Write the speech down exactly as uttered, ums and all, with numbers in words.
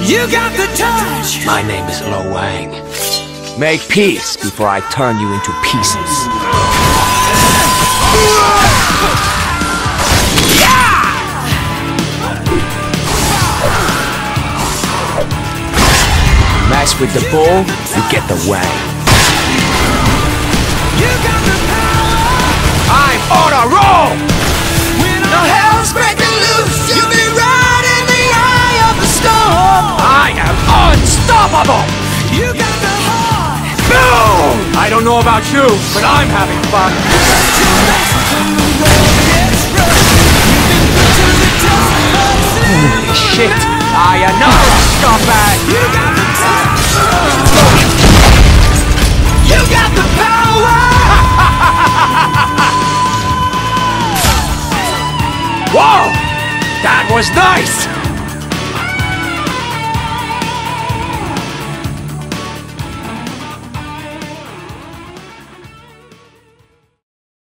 You got the touch. My name is Lo Wang. Make peace before I turn you into pieces. Mess with the bull, you get the wang. You got the power. I'm on a roll! When all hell's breaking loose, you'll be right in the eye of the storm. I am unstoppable! You got the heart. Boom! I don't know about you, but I'm having fun. Holy shit! I am not a scumbag! You got the touch. You got the power. Whoa! That was nice!